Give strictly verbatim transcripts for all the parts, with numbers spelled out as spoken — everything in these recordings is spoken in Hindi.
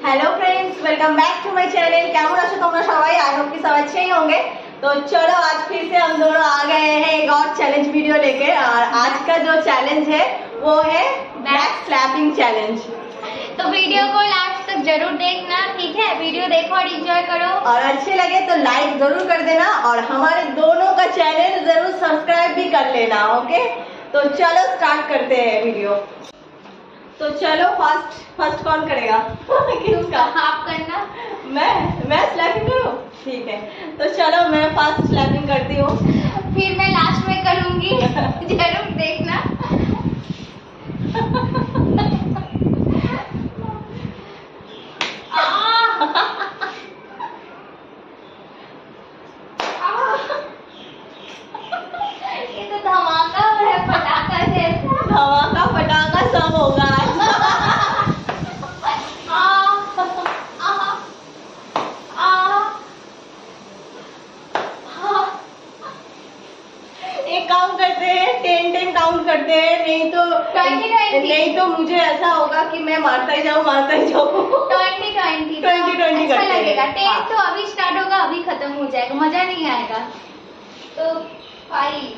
Hello friends, welcome back to my channel. কেমন আছো তোমরা সবাই? आई होप कि सब अच्छे ही होंगे। तो चलो आज फिर से हम दोनों आ गए हैं एक और चैलेंज वीडियो लेके। और आज का जो चैलेंज है वो है बैक स्लैपिंग चैलेंज। तो वीडियो को लास्ट तक जरूर देखना, ठीक है? वीडियो देखो और एंजॉय करो, और अच्छे लगे तो लाइक जरूर कर देना और हमारे दोनों का चैनल जरूर सब्सक्राइब भी कर लेना। ओके, तो चलो स्टार्ट करते हैं वीडियो। तो चलो फर्स्ट फर्स्ट कौन करेगा? किसका? आप करना। मैं मैं स्लैपिंग करूँ? ठीक है, तो चलो मैं फर्स्ट स्लैपिंग करती हूँ, फिर मैं लास्ट में करूंगी। जरूर देखना। ये तो धमाका है, पटाखा जैसा। धमाका पटाखा सब होगा। एक काम करते हैं, टेन टेन काउंट करते हैं, नहीं तो ट्वेंटी ट्वेंटी नहीं तो मुझे ऐसा होगा कि मैं मारता ही जाऊँ मारता ही जाऊँ। ट्वेंटी ट्वेंटी ट्वेंटी ट्वेंटी अच्छा करते हैं। लगेगा। टेन हाँ। तो अभी स्टार्ट होगा, अभी खत्म हो जाएगा, मजा नहीं आएगा। तो फाइव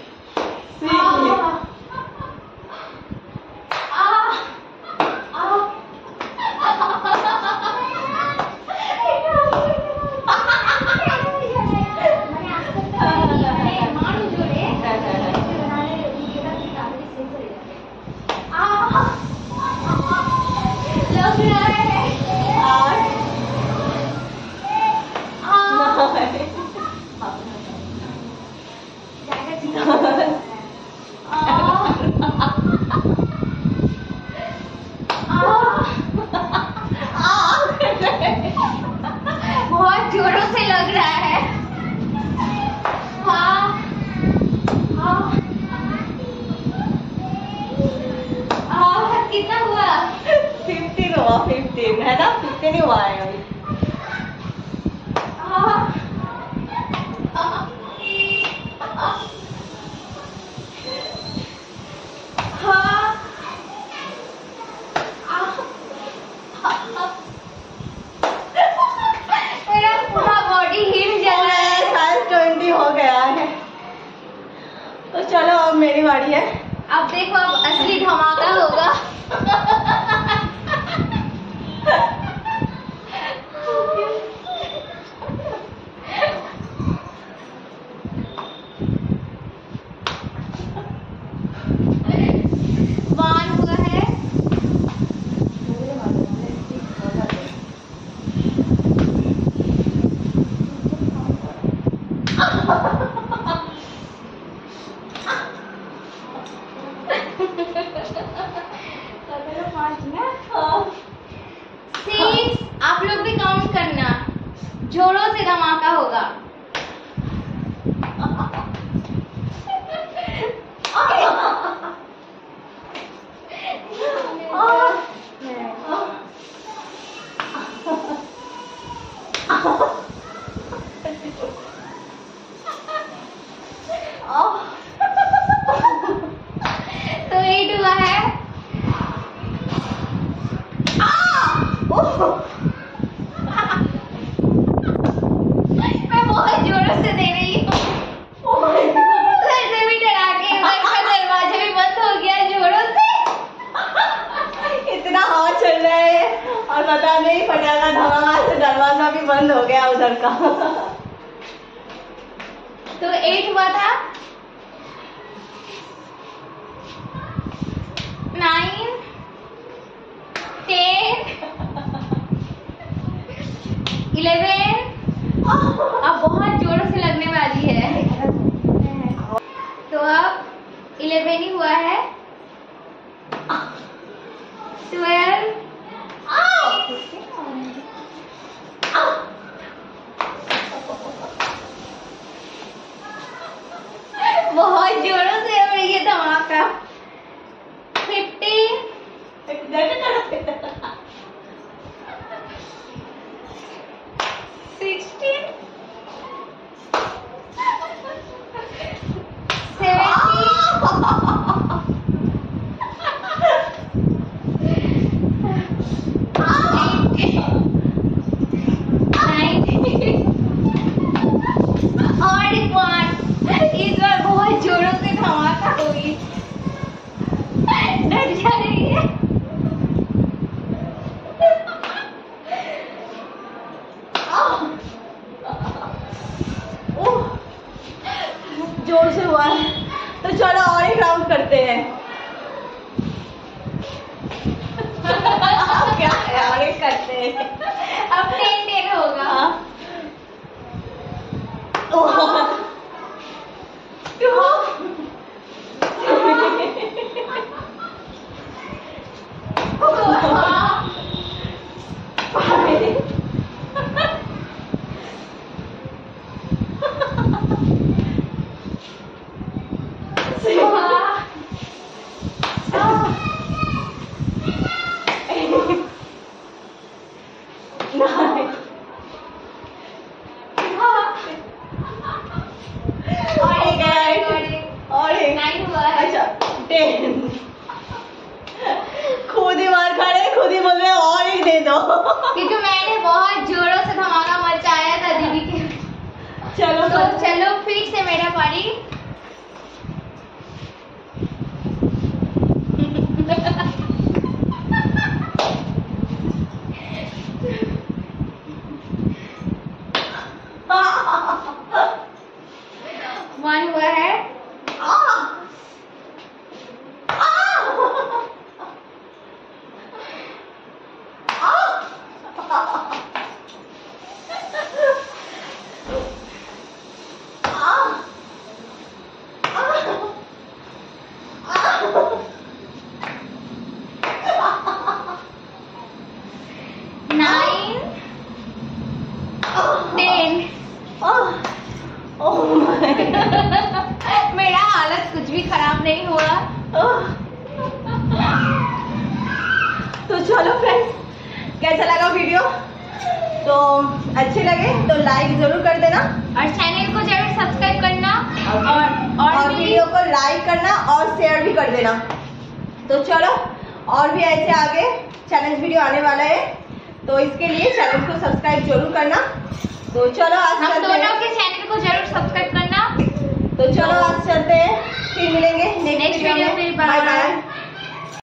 बहुत जोरों से लग रहा है। हाँ, हाँ, हाँ, कितना हुआ? फिफ्टीन हुआ, फिफ्टीन है ना? फिफ्टीन ही हुआ है अभी। हाँ, मेरा पूरा बॉडी हिल जा रहा है। शायद ट्वेंटी हो गया है। तो चलो अब मेरी बारी है। अब देखो, अब असली धमाका होगा। वन हुआ है। सिक्स। आप लोग भी काउंट करना, जोरों से धमाका होगा। तो एट हुआ है। मैं बहुत जोरों से दे रही हूँ। वैसे भी डरा के घर का दरवाजा भी बंद हो गया जोरों से। इतना हवा चल रहा है और पता नहीं पटाखा धमाका से दरवाजा भी बंद हो गया उधर का। तो एट हुआ था। Nine, ten, eleven. अब बहुत जोरों से लगने वाली है। तो अब इलेवन ही हुआ है। ट्वेल्व, बहुत जोरों से हो रही है धमाका। फिफ्टीन, सिक्सटीन, सेवेंटीन, और एक है, और एक नाइन हुआ है। अच्छा टेन। खुद ही मार खा रहे, खुद ही बोल रहे और एक दे दो। क्योंकि मैंने बहुत जोरों से धमाका मचाया था दीदी के। चलो तो चलो फिर से मेरा पारी। वन हुआ है। Nine ten. मेरा हालत कुछ भी खराब नहीं हुआ। तो चलो फ्रेंड्स, कैसा लगा वीडियो? तो अच्छे लगे तो लाइक जरूर कर देना और चैनल को जरूर सब्सक्राइब करना और और, और और वीडियो को लाइक करना और शेयर भी कर देना। तो चलो, और भी ऐसे आगे चैलेंज वीडियो आने वाला है, तो इसके लिए चैनल को सब्सक्राइब जरूर करना। तो चलो आज हम चलते दोनों हैं। के चैनल को जरूर सब्सक्राइब करना। तो चलो आज चलते हैं, फिर मिलेंगे नेक्स्ट नेक्स्ट वीडियो वीडियो में। फिर बाय बाय। बाय।